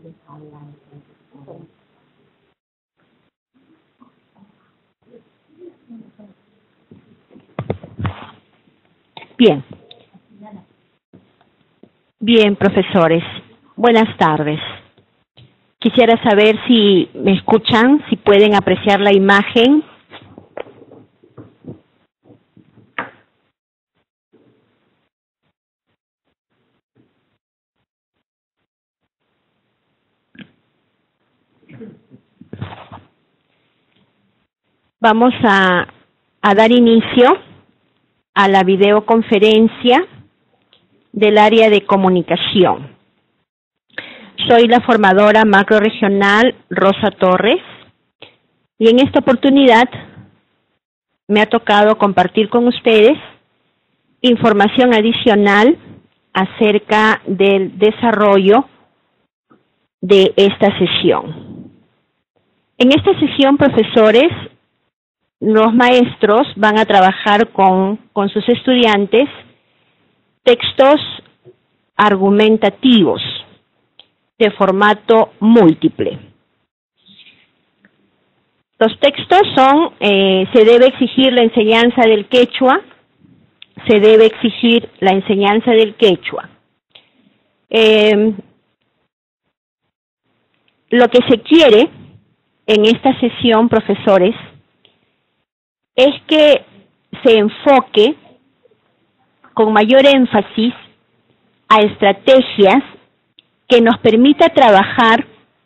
Bien. Bien, profesores. Buenas tardes. Quisiera saber si me escuchan, si pueden apreciar la imagen. Vamos a dar inicio a la videoconferencia del área de comunicación. Soy la formadora macrorregional Rosa Torres y en esta oportunidad me ha tocado compartir con ustedes información adicional acerca del desarrollo de esta sesión. En esta sesión, profesores, los maestros van a trabajar con sus estudiantes textos argumentativos de formato múltiple. Los textos son, se debe exigir la enseñanza del quechua, se debe exigir la enseñanza del quechua. Lo que se quiere en esta sesión, profesores, es que se enfoque con mayor énfasis a estrategias que nos permita trabajar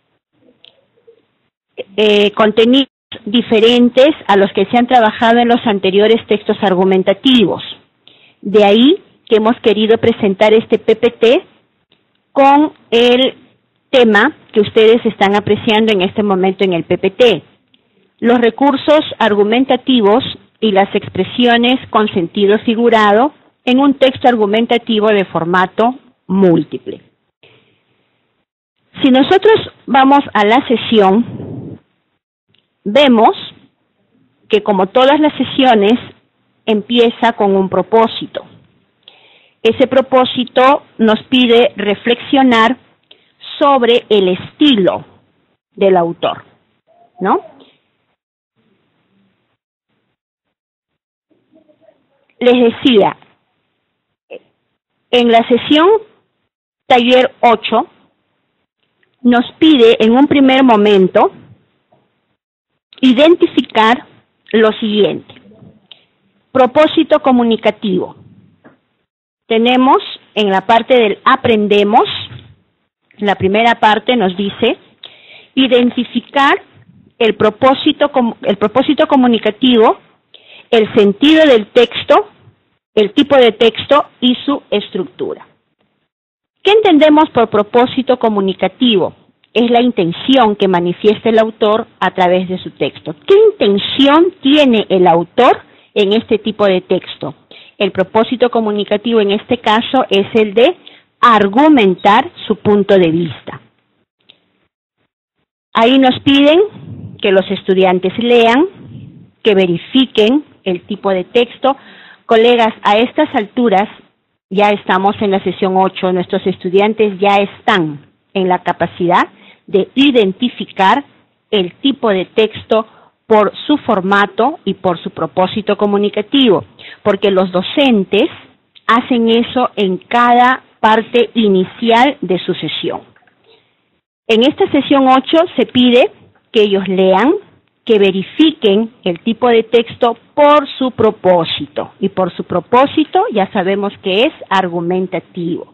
contenidos diferentes a los que se han trabajado en los anteriores textos argumentativos. De ahí que hemos querido presentar este PPT con el tema que ustedes están apreciando en este momento en el PPT. Los recursos argumentativos y las expresiones con sentido figurado en un texto argumentativo de formato múltiple. Si nosotros vamos a la sesión, vemos que como todas las sesiones empieza con un propósito. Ese propósito nos pide reflexionar sobre el estilo del autor, ¿no? Les decía, en la sesión taller 8 nos pide en un primer momento identificar lo siguiente. Propósito comunicativo. Tenemos en la parte del aprendemos, en la primera parte nos dice identificar el propósito comunicativo, el sentido del texto, el tipo de texto y su estructura. ¿Qué entendemos por propósito comunicativo? Es la intención que manifiesta el autor a través de su texto. ¿Qué intención tiene el autor en este tipo de texto? El propósito comunicativo en este caso es el de argumentar su punto de vista. Ahí nos piden que los estudiantes lean, que verifiquen el tipo de texto. Colegas, a estas alturas ya estamos en la sesión 8, nuestros estudiantes ya están en la capacidad de identificar el tipo de texto por su formato y por su propósito comunicativo, porque los docentes hacen eso en cada parte inicial de su sesión. En esta sesión 8 se pide que ellos lean, que verifiquen el tipo de texto por su propósito, y por su propósito ya sabemos que es argumentativo.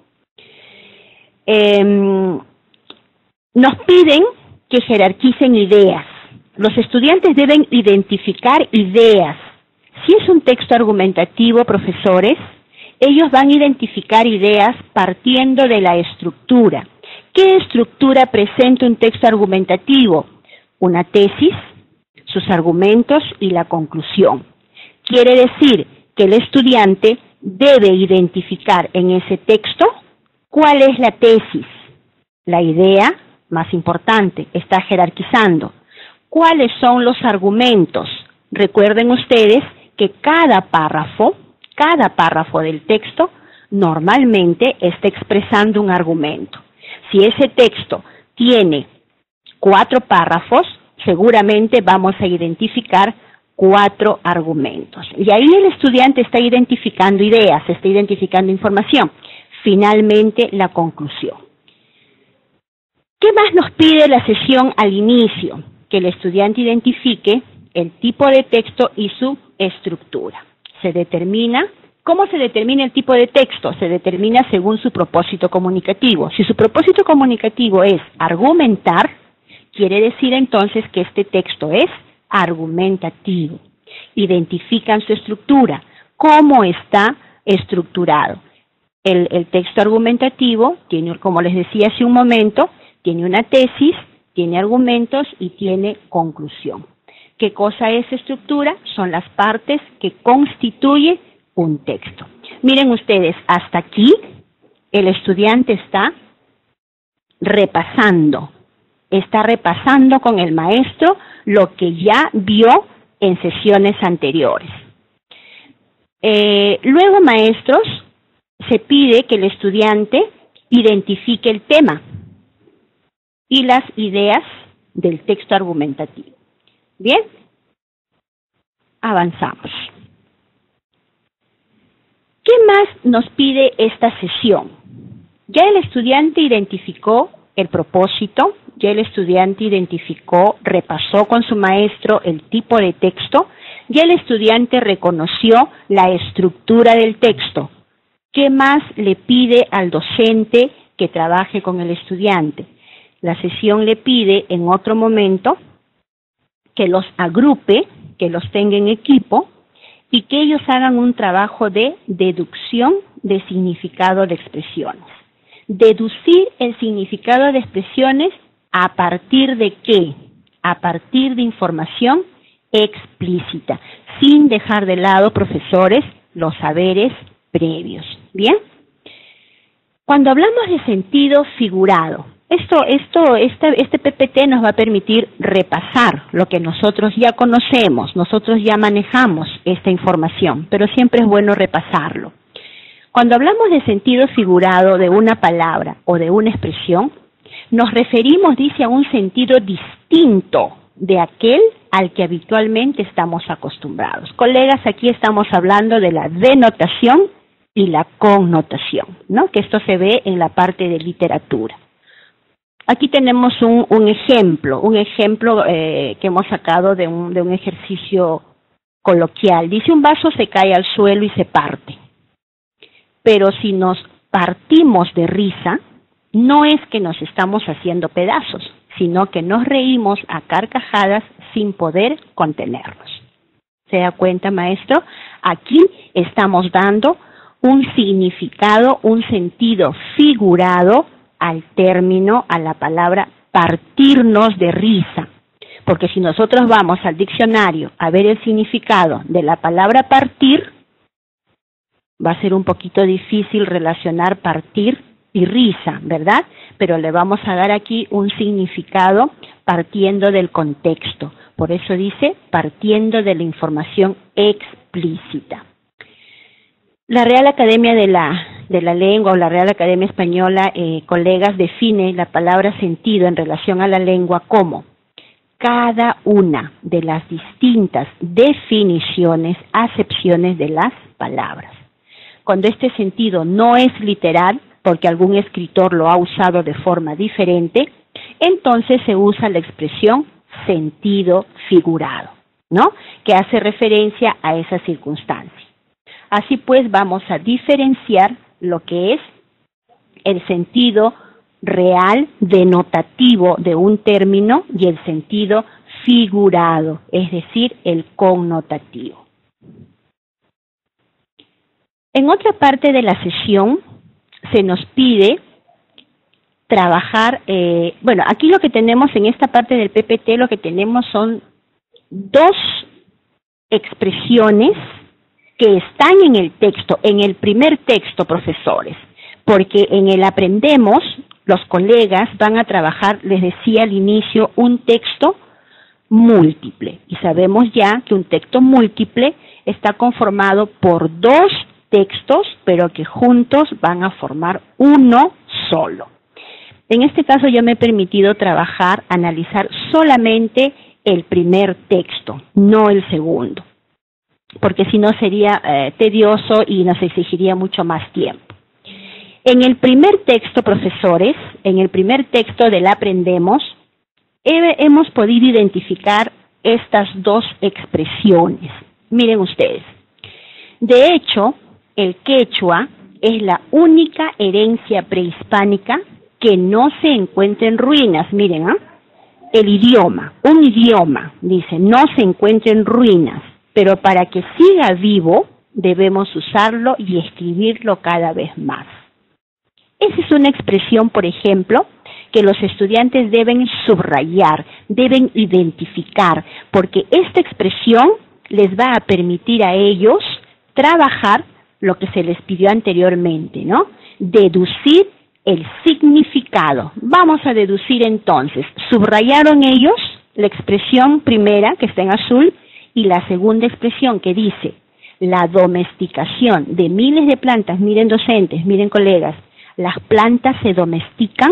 Nos piden que jerarquicen ideas. Los estudiantes deben identificar ideas. Si es un texto argumentativo, profesores, ellos van a identificar ideas partiendo de la estructura. ¿Qué estructura presenta un texto argumentativo? Una tesis, sus argumentos y la conclusión. Quiere decir que el estudiante debe identificar en ese texto cuál es la tesis, la idea más importante, está jerarquizando. ¿Cuáles son los argumentos? Recuerden ustedes que cada párrafo del texto normalmente está expresando un argumento. Si ese texto tiene 4 párrafos, seguramente vamos a identificar 4 argumentos. Y ahí el estudiante está identificando ideas, está identificando información. Finalmente, la conclusión. ¿Qué más nos pide la sesión al inicio? Que el estudiante identifique el tipo de texto y su estructura. ¿Cómo se determina el tipo de texto? Se determina según su propósito comunicativo. Si su propósito comunicativo es argumentar, quiere decir entonces que este texto es argumentativo. Identifican su estructura, cómo está estructurado. El texto argumentativo tiene, como les decía hace un momento, tiene una tesis, tiene argumentos y tiene conclusión. ¿Qué cosa es estructura? Son las partes que constituyen un texto. Miren ustedes, hasta aquí el estudiante está repasando con el maestro lo que ya vio en sesiones anteriores. Luego, maestros, se pide que el estudiante identifique el tema y las ideas del texto argumentativo. Bien, avanzamos. ¿Qué más nos pide esta sesión? Ya el estudiante identificó el propósito, ya el estudiante repasó con su maestro el tipo de texto, ya el estudiante reconoció la estructura del texto. ¿Qué más le pide al docente que trabaje con el estudiante? La sesión le pide en otro momento que los agrupe, que los tenga en equipo y que ellos hagan un trabajo de deducción de significado de expresiones. Deducir el significado de expresiones ¿a partir de qué? A partir de información explícita, sin dejar de lado, profesores, los saberes previos. ¿Bien? Cuando hablamos de sentido figurado, este PPT nos va a permitir repasar lo que nosotros ya conocemos, nosotros ya manejamos esta información, pero siempre es bueno repasarlo. Cuando hablamos de sentido figurado de una palabra o de una expresión, nos referimos, dice, a un sentido distinto de aquel al que habitualmente estamos acostumbrados. Colegas, aquí estamos hablando de la denotación y la connotación, ¿no? Que esto se ve en la parte de literatura. Aquí tenemos un ejemplo que hemos sacado de un ejercicio coloquial. Dice, un vaso se cae al suelo y se parte. Pero si nos partimos de risa, no es que nos estamos haciendo pedazos, sino que nos reímos a carcajadas sin poder contenernos. ¿Se da cuenta, maestro? Aquí estamos dando un significado, un sentido figurado al término, a la palabra partirnos de risa. Porque si nosotros vamos al diccionario a ver el significado de la palabra partir, va a ser un poquito difícil relacionar partir y risa, ¿verdad? Pero le vamos a dar aquí un significado partiendo del contexto. Por eso dice, partiendo de la información explícita. La Real Academia de la Lengua o la Real Academia Española, colegas, define la palabra sentido en relación a la lengua como cada una de las distintas definiciones, acepciones de las palabras. Cuando este sentido no es literal, porque algún escritor lo ha usado de forma diferente, entonces se usa la expresión sentido figurado, ¿no? Que hace referencia a esa circunstancia. Así pues, vamos a diferenciar lo que es el sentido real denotativo de un término y el sentido figurado, es decir, el connotativo. En otra parte de la sesión se nos pide trabajar, aquí lo que tenemos en esta parte del PPT, lo que tenemos son 2 expresiones que están en el texto, en el primer texto, profesores, porque en el Aprendemos, los colegas van a trabajar, les decía al inicio, un texto múltiple, y sabemos ya que un texto múltiple está conformado por 2 textos, pero que juntos van a formar uno solo. En este caso yo me he permitido trabajar, analizar solamente el primer texto, no el segundo, porque si no sería tedioso y nos exigiría mucho más tiempo. En el primer texto, profesores, en el primer texto del Aprendemos, hemos podido identificar estas dos expresiones. Miren ustedes. De hecho, el quechua es la única herencia prehispánica que no se encuentra en ruinas. Miren, el idioma, un idioma, dice, no se encuentra en ruinas, pero para que siga vivo debemos usarlo y escribirlo cada vez más. Esa es una expresión, por ejemplo, que los estudiantes deben subrayar, deben identificar, porque esta expresión les va a permitir a ellos trabajar lo que se les pidió anteriormente, ¿no? Deducir el significado. Vamos a deducir entonces. Subrayaron ellos la expresión primera, que está en azul, y la segunda expresión que dice, la domesticación de miles de plantas. Miren docentes, miren colegas, las plantas se domestican.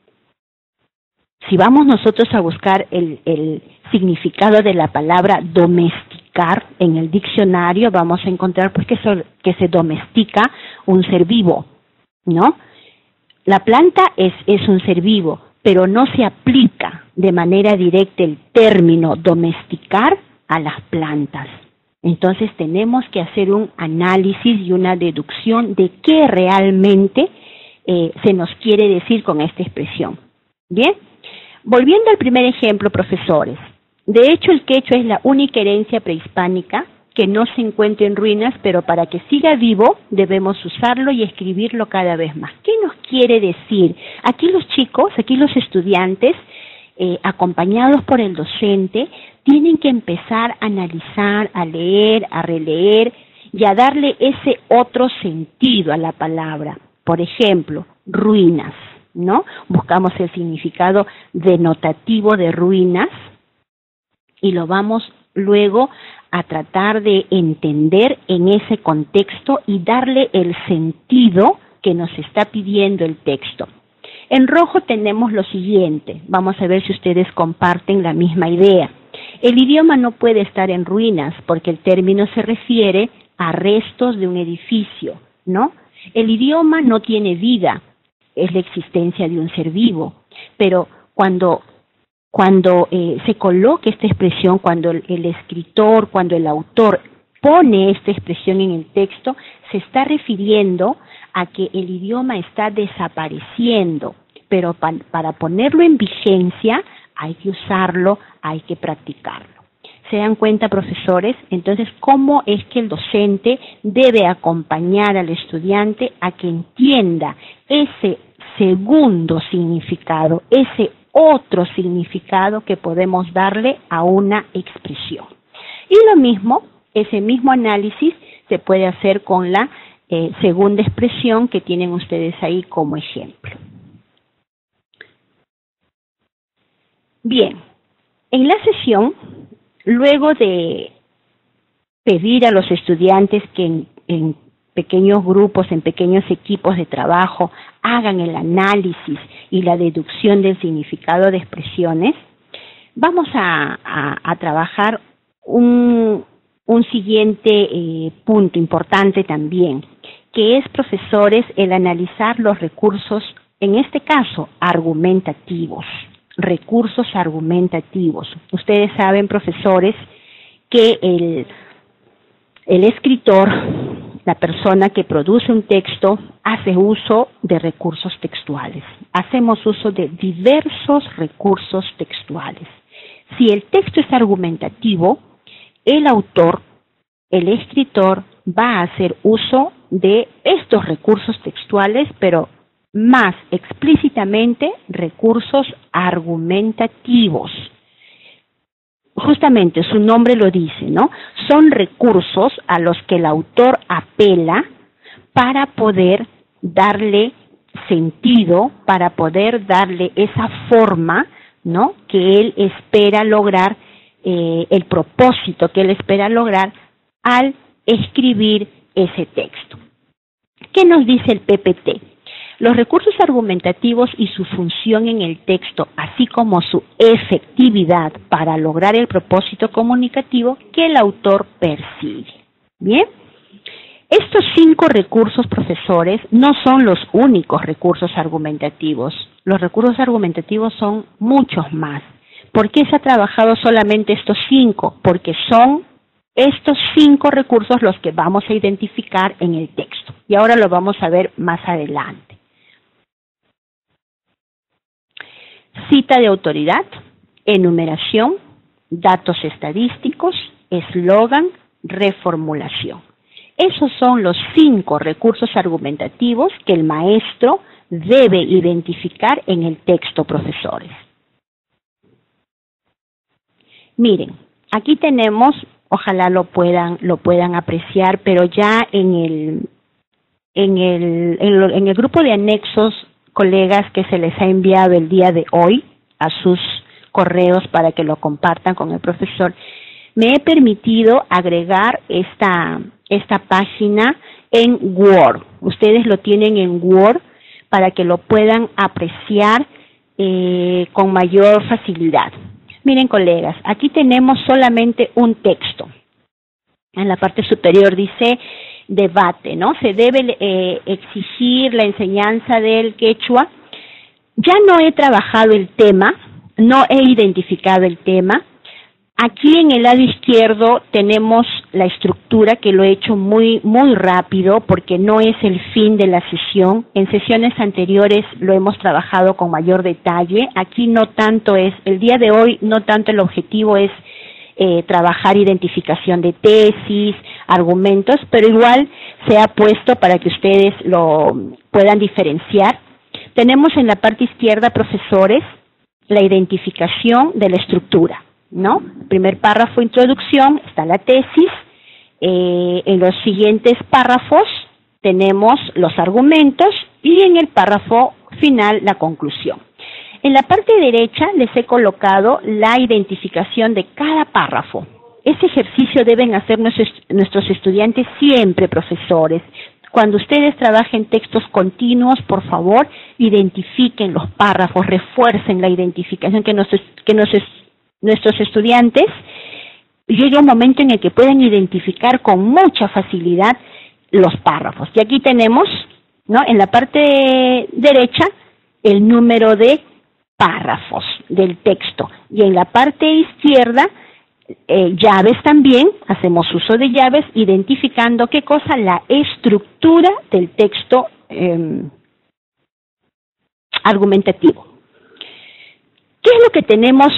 Si vamos nosotros a buscar el significado de la palabra domesticar en el diccionario, vamos a encontrar pues que se domestica un ser vivo, ¿no? La planta es un ser vivo, pero no se aplica de manera directa el término domesticar a las plantas. Entonces tenemos que hacer un análisis y una deducción de qué realmente se nos quiere decir con esta expresión. Bien, volviendo al primer ejemplo, profesores. De hecho, el quechua es la única herencia prehispánica que no se encuentra en ruinas, pero para que siga vivo debemos usarlo y escribirlo cada vez más. ¿Qué nos quiere decir? Aquí los chicos, aquí los estudiantes, acompañados por el docente, tienen que empezar a analizar, a leer, a releer y a darle ese otro sentido a la palabra. Por ejemplo, ruinas, ¿no? Buscamos el significado denotativo de ruinas y lo vamos luego a tratar de entender en ese contexto y darle el sentido que nos está pidiendo el texto. En rojo tenemos lo siguiente, vamos a ver si ustedes comparten la misma idea. El idioma no puede estar en ruinas porque el término se refiere a restos de un edificio, ¿no? El idioma no tiene vida, es la existencia de un ser vivo, pero cuando se coloca esta expresión, cuando el escritor, cuando el autor pone esta expresión en el texto, se está refiriendo a que el idioma está desapareciendo, pero para ponerlo en vigencia hay que usarlo, hay que practicarlo. ¿Se dan cuenta, profesores? Entonces, ¿cómo es que el docente debe acompañar al estudiante a que entienda ese segundo significado, ese otro significado que podemos darle a una expresión? Y lo mismo, ese mismo análisis se puede hacer con la segunda expresión que tienen ustedes ahí como ejemplo. Bien, en la sesión, luego de pedir a los estudiantes que en pequeños grupos, en pequeños equipos de trabajo, hagan el análisis y la deducción del significado de expresiones, vamos a trabajar un siguiente punto importante también, que es, profesores, el analizar los recursos, en este caso, argumentativos. Recursos argumentativos. Ustedes saben, profesores, que el escritor, la persona que produce un texto, hace uso de recursos textuales. Hacemos uso de diversos recursos textuales. Si el texto es argumentativo, el autor, el escritor, va a hacer uso de estos recursos textuales, pero más explícitamente recursos argumentativos. Justamente su nombre lo dice, ¿no? Son recursos a los que el autor apela para poder darle sentido, para poder darle esa forma, ¿no?, que él espera lograr, el propósito que él espera lograr al escribir ese texto. ¿Qué nos dice el PPT? Los recursos argumentativos y su función en el texto, así como su efectividad para lograr el propósito comunicativo que el autor persigue. Bien, estos 5 recursos, profesores, no son los únicos recursos argumentativos. Los recursos argumentativos son muchos más. ¿Por qué se ha trabajado solamente estos 5? Porque son estos 5 recursos los que vamos a identificar en el texto. Y ahora lo vamos a ver más adelante. Cita de autoridad, enumeración, datos estadísticos, eslogan, reformulación. Esos son los 5 recursos argumentativos que el maestro debe identificar en el texto, profesores. Miren, aquí tenemos, ojalá lo puedan apreciar, pero ya en el grupo de anexos, colegas, que se les ha enviado el día de hoy a sus correos para que lo compartan con el profesor, me he permitido agregar esta página en Word. Ustedes lo tienen en Word para que lo puedan apreciar con mayor facilidad. Miren, colegas, aquí tenemos solamente un texto. En la parte superior dice debate, ¿no? Se debe exigir la enseñanza del quechua. Ya no he trabajado el tema, no he identificado el tema. Aquí en el lado izquierdo tenemos la estructura, que lo he hecho muy rápido porque no es el fin de la sesión. En sesiones anteriores lo hemos trabajado con mayor detalle. Aquí no tanto es, el día de hoy no tanto el objetivo es trabajar identificación de tesis, argumentos, pero igual se ha puesto para que ustedes lo puedan diferenciar. Tenemos en la parte izquierda, profesores, la identificación de la estructura, ¿no? Primer párrafo, introducción, está la tesis. En los siguientes párrafos tenemos los argumentos y en el párrafo final la conclusión. En la parte derecha les he colocado la identificación de cada párrafo. Ese ejercicio deben hacer nuestros estudiantes siempre, profesores. Cuando ustedes trabajen textos continuos, por favor, identifiquen los párrafos, refuercen la identificación, que nuestros estudiantes llegue un momento en el que puedan identificar con mucha facilidad los párrafos. Y aquí tenemos, ¿no?, en la parte derecha, el número de párrafos del texto. Y en la parte izquierda, llaves también, hacemos uso de llaves, identificando ¿qué cosa? La estructura del texto argumentativo. ¿Qué es lo que tenemos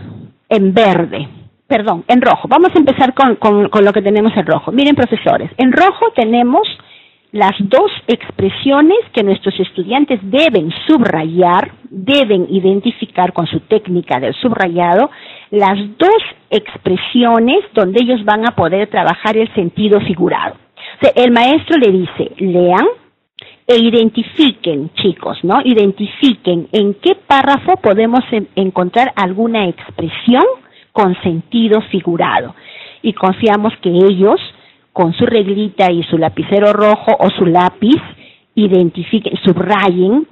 en verde? Perdón, en rojo. Vamos a empezar con lo que tenemos en rojo. Miren, profesores, en rojo tenemos las 2 expresiones que nuestros estudiantes deben subrayar, deben identificar con su técnica del subrayado, las 2 expresiones donde ellos van a poder trabajar el sentido figurado. O sea, el maestro le dice, lean e identifiquen, chicos, ¿no? Identifiquen en qué párrafo podemos encontrar alguna expresión con sentido figurado. Y confiamos que ellos, con su reglita y su lapicero rojo o su lápiz, identifiquen, subrayen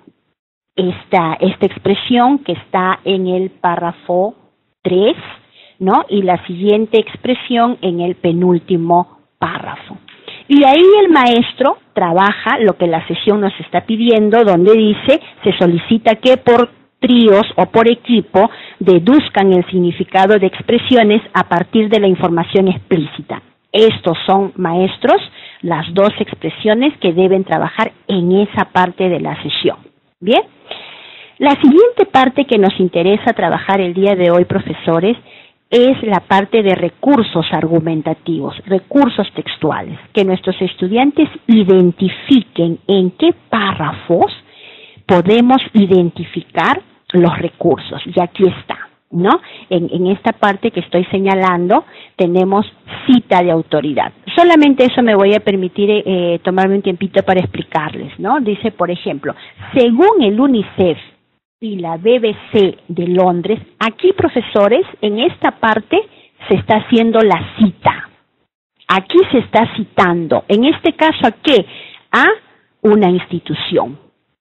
esta expresión que está en el párrafo 3, ¿no? Y la siguiente expresión en el penúltimo párrafo. Y ahí el maestro trabaja lo que la sesión nos está pidiendo, donde dice, se solicita que por tríos o por equipo deduzcan el significado de expresiones a partir de la información explícita. Estos son, maestros, las 2 expresiones que deben trabajar en esa parte de la sesión. Bien, la siguiente parte que nos interesa trabajar el día de hoy, profesores, es la parte de recursos argumentativos, recursos textuales, que nuestros estudiantes identifiquen en qué párrafos podemos identificar los recursos. Y aquí está, ¿no? En esta parte que estoy señalando tenemos cita de autoridad. Solamente eso me voy a permitir tomarme un tiempito para explicarles, ¿no? Dice, por ejemplo, según el UNICEF y la BBC de Londres, aquí, profesores, en esta parte se está haciendo la cita. Aquí se está citando. En este caso, ¿a qué? A una institución.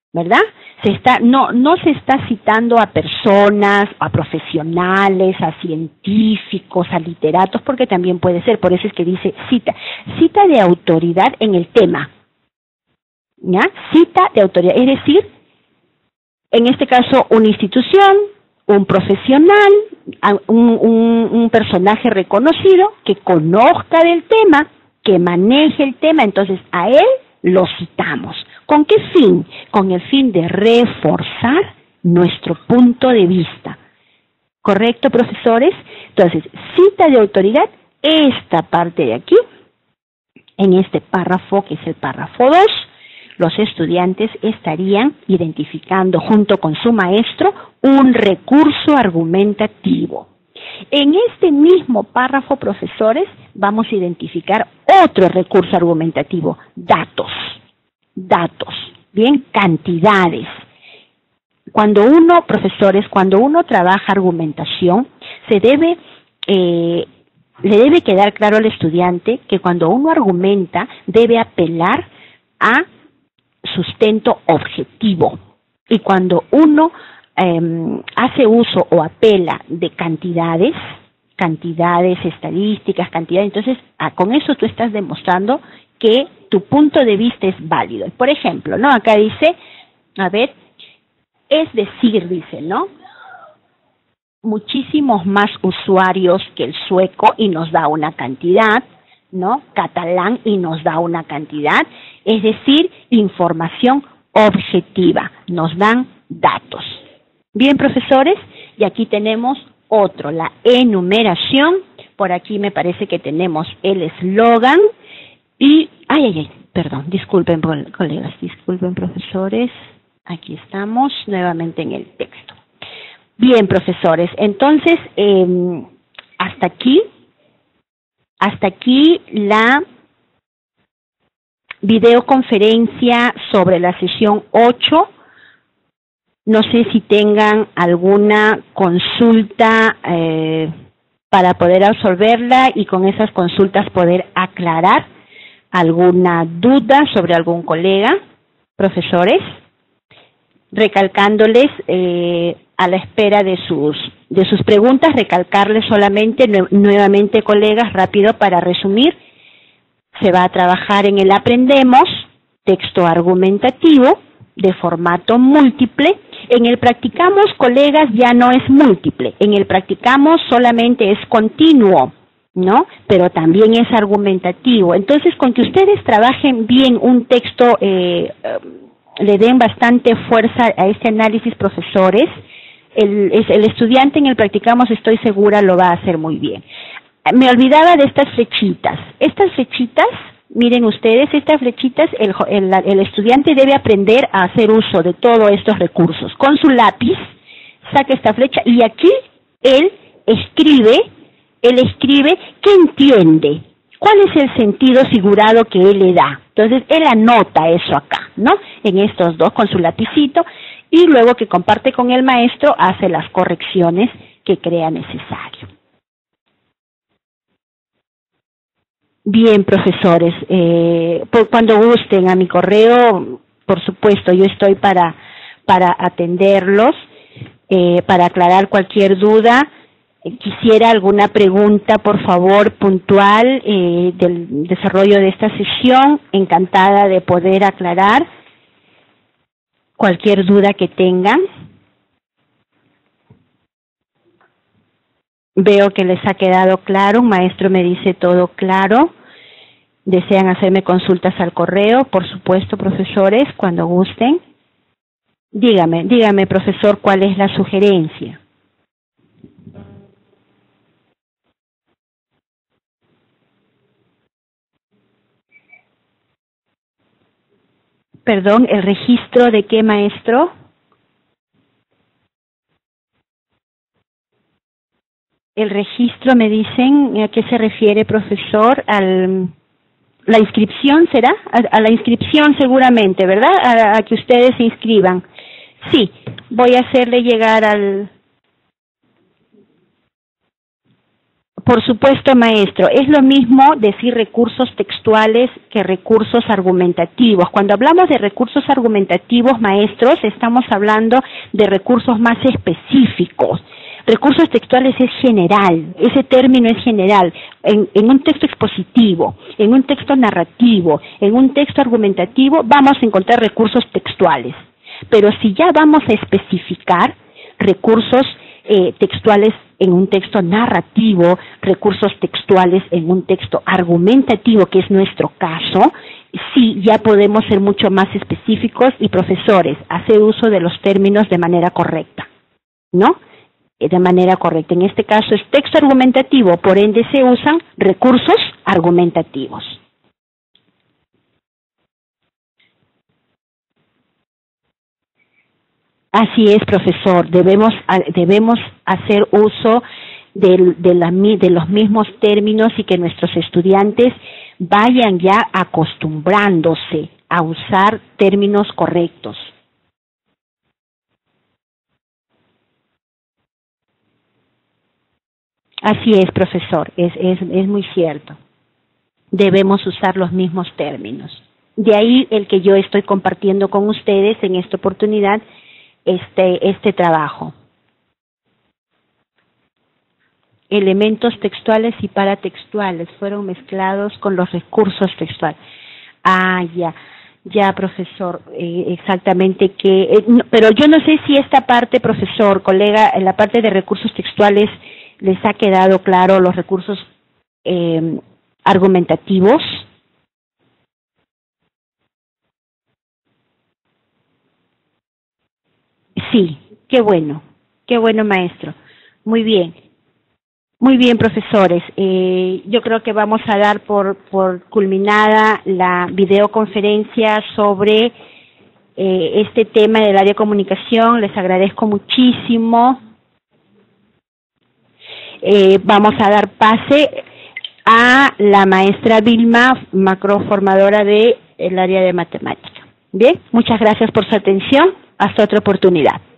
¿verdad? No se está citando a personas, a profesionales, a científicos, a literatos, porque también puede ser, por eso es que dice cita de autoridad en el tema, ¿ya? Cita de autoridad, es decir, en este caso una institución, un profesional, un personaje reconocido que conozca del tema, que maneje el tema, entonces a él lo citamos. ¿Con qué fin? Con el fin de reforzar nuestro punto de vista. ¿Correcto, profesores? Entonces, cita de autoridad, esta parte de aquí, en este párrafo, que es el párrafo 2, los estudiantes estarían identificando junto con su maestro un recurso argumentativo. En este mismo párrafo, profesores, vamos a identificar otro recurso argumentativo, datos, bien, cantidades. Cuando uno, profesores, cuando uno trabaja argumentación, le debe quedar claro al estudiante que cuando uno argumenta debe apelar a sustento objetivo, y cuando uno hace uso o apela de cantidades estadísticas, entonces con eso tú estás demostrando que tu punto de vista es válido. Por ejemplo, ¿no? Acá dice, a ver, es decir, dice, ¿no? Muchísimos más usuarios que el sueco y nos da una cantidad, ¿no? Catalán y nos da una cantidad, es decir, información objetiva, nos dan datos. Bien, profesores, y aquí tenemos otro, la enumeración. Por aquí me parece que tenemos el eslogan y, perdón, disculpen colegas, disculpen profesores, aquí estamos nuevamente en el texto. Bien, profesores, entonces, hasta aquí la videoconferencia sobre la sesión 8. No sé si tengan alguna consulta para poder absorberla y con esas consultas poder aclarar alguna duda sobre algún colega, profesores, recalcándoles a la espera de sus preguntas, recalcarles solamente nuevamente, colegas, rápido para resumir. Se va a trabajar en el Aprendemos, texto argumentativo de formato múltiple. En el Practicamos, colegas, ya no es múltiple. En el Practicamos solamente es continuo, ¿no? Pero también es argumentativo. Entonces, con que ustedes trabajen bien un texto, le den bastante fuerza a este análisis, profesores, el estudiante en el Practicamos, estoy segura, lo va a hacer muy bien. Me olvidaba de estas flechitas. Estas flechitas, miren ustedes, estas flechitas, el estudiante debe aprender a hacer uso de todos estos recursos. Con su lápiz, saca esta flecha y aquí él escribe qué entiende, cuál es el sentido figurado que él le da. Entonces, él anota eso acá, ¿no? En estos dos, con su lapicito, y luego que comparte con el maestro, hace las correcciones que crea necesario. Bien, profesores, cuando gusten a mi correo, por supuesto, yo estoy para atenderlos, para aclarar cualquier duda. Quisiera alguna pregunta, por favor, puntual del desarrollo de esta sesión. Encantada de poder aclarar cualquier duda que tengan. Veo que les ha quedado claro, un maestro me dice todo claro. ¿Desean hacerme consultas al correo? Por supuesto, profesores, cuando gusten. Dígame, profesor, ¿cuál es la sugerencia? Perdón, ¿el registro de qué, maestro? El registro, me dicen, ¿a qué se refiere, profesor? ¿La inscripción será? A la inscripción seguramente, ¿verdad? A que ustedes se inscriban. Sí, voy a hacerle llegar Por supuesto, maestro, es lo mismo decir recursos textuales que recursos argumentativos. Cuando hablamos de recursos argumentativos, maestros, estamos hablando de recursos más específicos. Recursos textuales es general, ese término es general. En un texto expositivo, en un texto narrativo, en un texto argumentativo, vamos a encontrar recursos textuales. Pero si ya vamos a especificar recursos textuales en un texto narrativo, recursos textuales en un texto argumentativo, que es nuestro caso, sí, ya podemos ser mucho más específicos y, profesores, hacer uso de los términos de manera correcta, ¿no? De manera correcta. En este caso es texto argumentativo, por ende se usan recursos argumentativos. Así es, profesor. Debemos hacer uso de los mismos términos y que nuestros estudiantes vayan ya acostumbrándose a usar términos correctos. Así es, profesor. Es muy cierto. Debemos usar los mismos términos. De ahí el que yo estoy compartiendo con ustedes en esta oportunidad este trabajo. Elementos textuales y paratextuales fueron mezclados con los recursos textuales. Ah, ya, profesor, exactamente pero yo no sé si esta parte, profesor, colega, en la parte de recursos textuales les ha quedado claro los recursos argumentativos. Sí, qué bueno, maestro. Muy bien, profesores. Yo creo que vamos a dar por culminada la videoconferencia sobre este tema del área de comunicación. Les agradezco muchísimo. Vamos a dar pase a la maestra Vilma, macroformadora del área de matemática. Bien, muchas gracias por su atención. Hasta otra oportunidad.